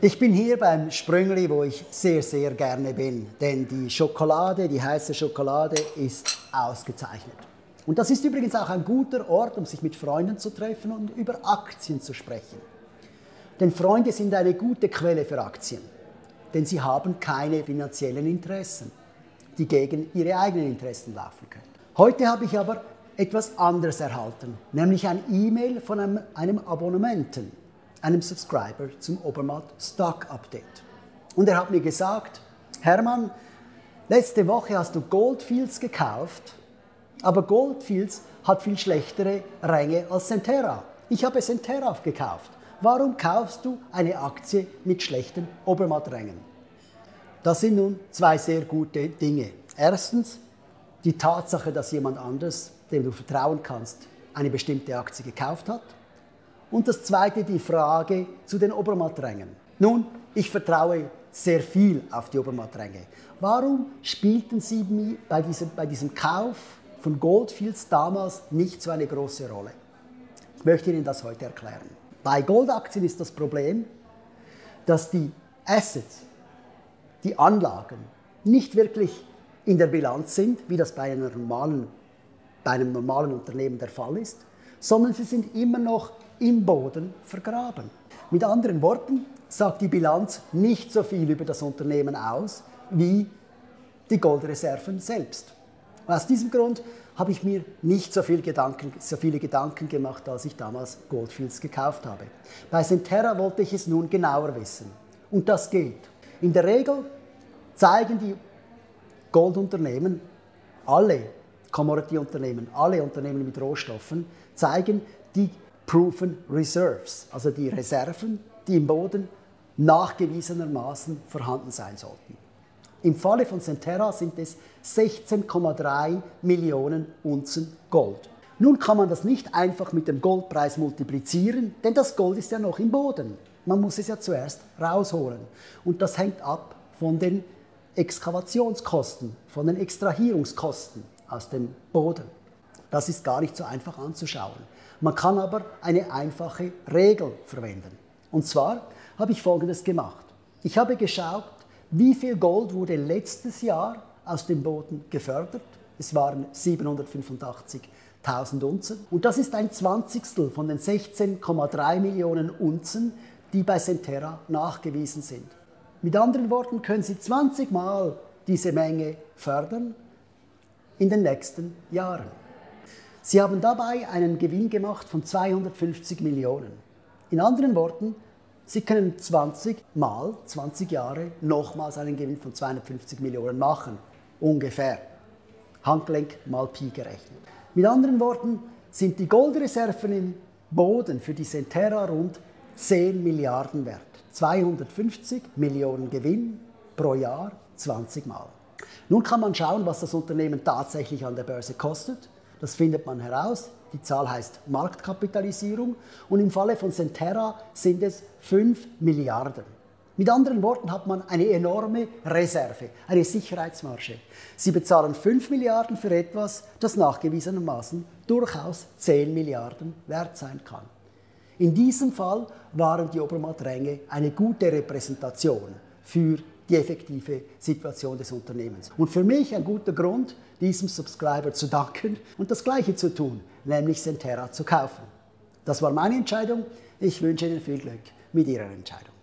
Ich bin hier beim Sprüngli, wo ich sehr, sehr gerne bin, denn die Schokolade, die heiße Schokolade, ist ausgezeichnet. Und das ist übrigens auch ein guter Ort, um sich mit Freunden zu treffen und über Aktien zu sprechen. Denn Freunde sind eine gute Quelle für Aktien, denn sie haben keine finanziellen Interessen, die gegen ihre eigenen Interessen laufen können. Heute habe ich aber etwas anderes erhalten, nämlich ein E-Mail von einem Abonnenten, einem Subscriber zum Obermatt Stock Update. Und er hat mir gesagt: Hermann, letzte Woche hast du Gold Fields gekauft, aber Gold Fields hat viel schlechtere Ränge als Centerra. Ich habe Centerra gekauft. Warum kaufst du eine Aktie mit schlechten Obermatträngen? Das sind nun zwei sehr gute Dinge. Erstens die Tatsache, dass jemand anderes, dem du vertrauen kannst, eine bestimmte Aktie gekauft hat. Und das zweite, die Frage zu den Obermatträngen. Nun, ich vertraue sehr viel auf die Obermattränge. Warum spielten sie mir bei diesem Kauf von Gold Fields damals nicht so eine große Rolle? Ich möchte Ihnen das heute erklären. Bei Goldaktien ist das Problem, dass die Assets, die Anlagen, nicht wirklich in der Bilanz sind, wie das bei einem normalen Unternehmen der Fall ist, sondern sie sind immer noch im Boden vergraben. Mit anderen Worten sagt die Bilanz nicht so viel über das Unternehmen aus wie die Goldreserven selbst. Und aus diesem Grund habe ich mir nicht so viele Gedanken gemacht, als ich damals Gold Fields gekauft habe. Bei Centerra wollte ich es nun genauer wissen. Und das geht. In der Regel zeigen die Goldunternehmen, alle Commodity-Unternehmen, alle Unternehmen mit Rohstoffen, zeigen die Proven Reserves, also die Reserven, die im Boden nachgewiesenermaßen vorhanden sein sollten. Im Falle von Centerra sind es 16,3 Millionen Unzen Gold. Nun kann man das nicht einfach mit dem Goldpreis multiplizieren, denn das Gold ist ja noch im Boden. Man muss es ja zuerst rausholen. Und das hängt ab von den Exkavationskosten, von den Extrahierungskosten aus dem Boden. Das ist gar nicht so einfach anzuschauen. Man kann aber eine einfache Regel verwenden. Und zwar habe ich Folgendes gemacht. Ich habe geschaut, wie viel Gold wurde letztes Jahr aus dem Boden gefördert. Es waren 785.000 Unzen. Und das ist ein Zwanzigstel von den 16,3 Millionen Unzen, die bei Centerra nachgewiesen sind. Mit anderen Worten können Sie 20 Mal diese Menge fördern in den nächsten Jahren. Sie haben dabei einen Gewinn gemacht von 250 Millionen. In anderen Worten, Sie können 20 Jahre nochmals einen Gewinn von 250 Millionen machen. Ungefähr. Handgelenk mal Pi gerechnet. Mit anderen Worten sind die Goldreserven im Boden für die Centerra rund 10 Milliarden wert. 250 Millionen Gewinn pro Jahr, 20 Mal. Nun kann man schauen, was das Unternehmen tatsächlich an der Börse kostet. Das findet man heraus. Die Zahl heißt Marktkapitalisierung und im Falle von Centerra sind es 5 Milliarden. Mit anderen Worten hat man eine enorme Reserve, eine Sicherheitsmarge. Sie bezahlen 5 Milliarden für etwas, das nachgewiesenermaßen durchaus 10 Milliarden wert sein kann. In diesem Fall waren die Obermattränge eine gute Repräsentation für die effektive Situation des Unternehmens. Und für mich ein guter Grund, diesem Subscriber zu danken und das Gleiche zu tun, nämlich Centerra zu kaufen. Das war meine Entscheidung. Ich wünsche Ihnen viel Glück mit Ihrer Entscheidung.